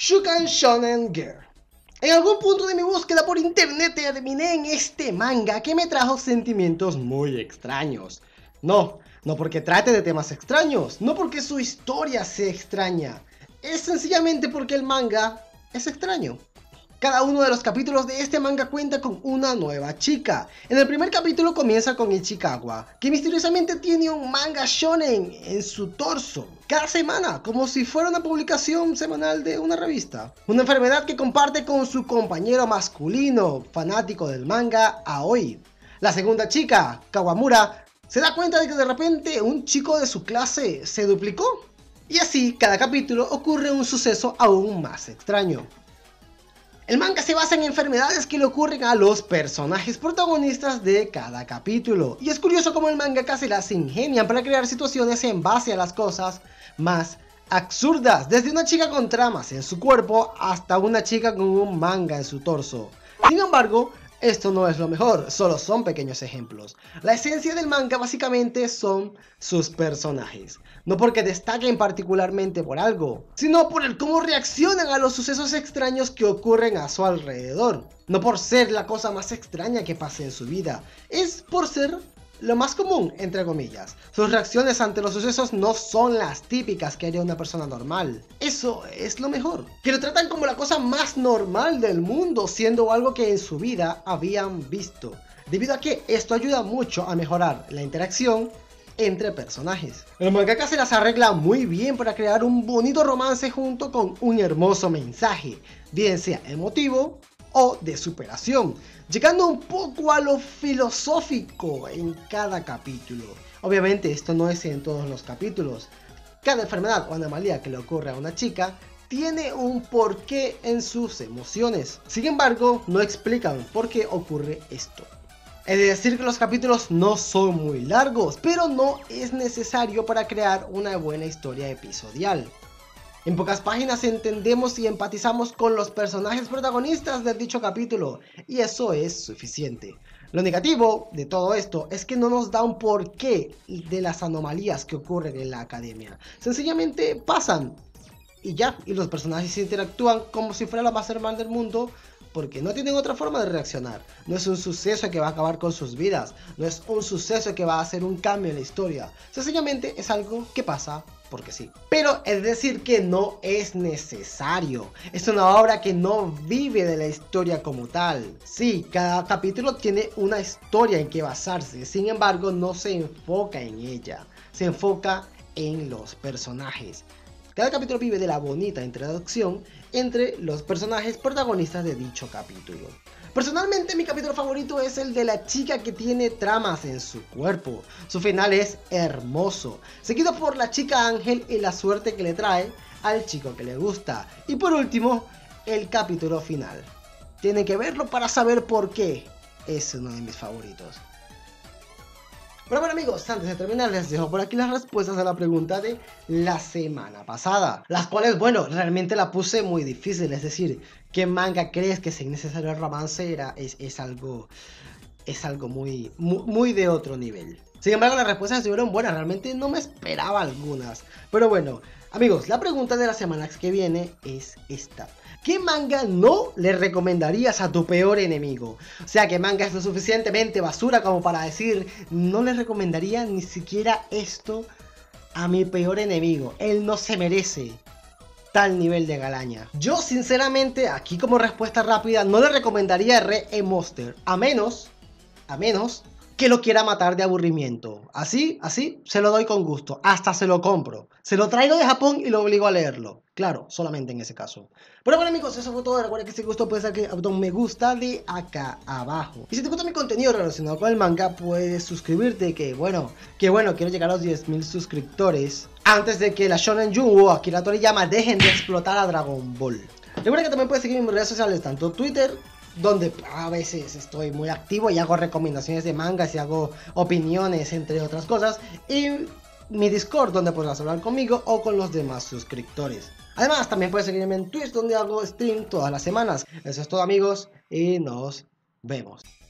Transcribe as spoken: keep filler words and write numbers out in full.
Shukan Shonen Girl. En algún punto de mi búsqueda por internet terminé en este manga que me trajo sentimientos muy extraños. No, no porque trate de temas extraños, no porque su historia sea extraña, es sencillamente porque el manga es extraño. Cada uno de los capítulos de este manga cuenta con una nueva chica. En el primer capítulo comienza con Ichikawa, que misteriosamente tiene un manga shonen en su torso. Cada semana, como si fuera una publicación semanal de una revista. Una enfermedad que comparte con su compañero masculino, fanático del manga, Aoi. La segunda chica, Kawamura, se da cuenta de que de repente un chico de su clase se duplicó. Y así, cada capítulo ocurre un suceso aún más extraño. El manga se basa en enfermedades que le ocurren a los personajes protagonistas de cada capítulo. Y es curioso cómo el mangaka se las ingenia para crear situaciones en base a las cosas más absurdas. Desde una chica con tramas en su cuerpo hasta una chica con un manga en su torso. Sin embargo, esto no es lo mejor, solo son pequeños ejemplos. La esencia del manga básicamente son sus personajes. No porque destaquen particularmente por algo, sino por el cómo reaccionan a los sucesos extraños que ocurren a su alrededor. No por ser la cosa más extraña que pase en su vida, es por ser lo más común, entre comillas. Sus reacciones ante los sucesos no son las típicas que haría una persona normal. Eso es lo mejor. Que lo tratan como la cosa más normal del mundo, siendo algo que en su vida habían visto. Debido a que esto ayuda mucho a mejorar la interacción entre personajes. El mangaka se las arregla muy bien para crear un bonito romance junto con un hermoso mensaje, bien sea emotivo o de superación, llegando un poco a lo filosófico en cada capítulo. Obviamente esto no es en todos los capítulos. Cada enfermedad o anomalía que le ocurre a una chica tiene un porqué en sus emociones. Sin embargo, no explican por qué ocurre esto. Es decir que los capítulos no son muy largos, pero no es necesario para crear una buena historia episodial. En pocas páginas entendemos y empatizamos con los personajes protagonistas de dicho capítulo, y eso es suficiente. Lo negativo de todo esto es que no nos da un porqué de las anomalías que ocurren en la academia. Sencillamente pasan, y ya, y los personajes interactúan como si fuera lo más normal del mundo, porque no tienen otra forma de reaccionar. No es un suceso que va a acabar con sus vidas, no es un suceso que va a hacer un cambio en la historia. Sencillamente es algo que pasa porque sí. Pero es decir que no es necesario. Es una obra que no vive de la historia como tal. Sí, cada capítulo tiene una historia en que basarse, sin embargo no se enfoca en ella, se enfoca en los personajes. Cada capítulo vive de la bonita introducción entre los personajes protagonistas de dicho capítulo. Personalmente mi capítulo favorito es el de la chica que tiene tramas en su cuerpo. Su final es hermoso, seguido por la chica ángel y la suerte que le trae al chico que le gusta. Y por último, el capítulo final. Tienen que verlo para saber por qué es uno de mis favoritos. Pero bueno amigos, antes de terminar les dejo por aquí las respuestas a la pregunta de la semana pasada, las cuales, bueno, realmente la puse muy difícil. Es decir, ¿qué manga crees que sea innecesario el romance? Era, es, es algo, es algo muy, muy, muy de otro nivel. Sin embargo, las respuestas estuvieron buenas, realmente no me esperaba algunas. Pero bueno, amigos, la pregunta de la semana que viene es esta. ¿Qué manga no le recomendarías a tu peor enemigo? O sea, ¿qué manga es lo suficientemente basura como para decir no le recomendaría ni siquiera esto a mi peor enemigo? Él no se merece tal nivel de galaña. Yo sinceramente, aquí como respuesta rápida, no le recomendaría Re-E-Monster, a menos, a menos que lo quiera matar de aburrimiento. Así, así, se lo doy con gusto, hasta se lo compro. Se lo traigo de Japón y lo obligo a leerlo. Claro, solamente en ese caso. Pero bueno amigos, eso fue todo. Recuerda que si te gustó puedes darle a me gusta de acá abajo. Y si te gusta mi contenido relacionado con el manga, puedes suscribirte, que bueno, que bueno, quiero llegar a los diez mil suscriptores antes de que la Shonen Jump o Akira Toriyama dejen de explotar a Dragon Ball. Recuerda que también puedes seguirme en mis redes sociales, tanto Twitter, donde a veces estoy muy activo y hago recomendaciones de mangas y hago opiniones, entre otras cosas, y mi Discord, donde podrás hablar conmigo o con los demás suscriptores. Además, también puedes seguirme en Twitch, donde hago stream todas las semanas. Eso es todo amigos, y nos vemos.